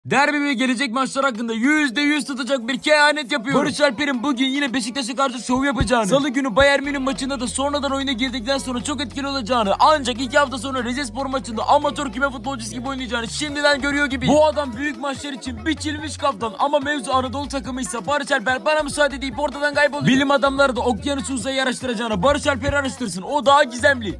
Derbi ve gelecek maçlar hakkında %100 tutacak bir kehanet yapıyor. Barış Alper'in bugün yine Beşiktaş'a karşı şov yapacağını, Salı günü Bayern Münih maçında da sonradan oyuna girdikten sonra çok etkili olacağını, ancak 2 hafta sonra Rizespor maçında amatör küme futbolcusu gibi oynayacağını şimdiden görüyor gibi. Bu adam büyük maçlar için biçilmiş kaptan, ama mevzu Anadolu takımıysa Barış Alper bana müsaade deyip ortadan kayboluyor. Bilim adamları da okyanusu uzayı araştıracağına Barış Alper'i araştırsın, o daha gizemli.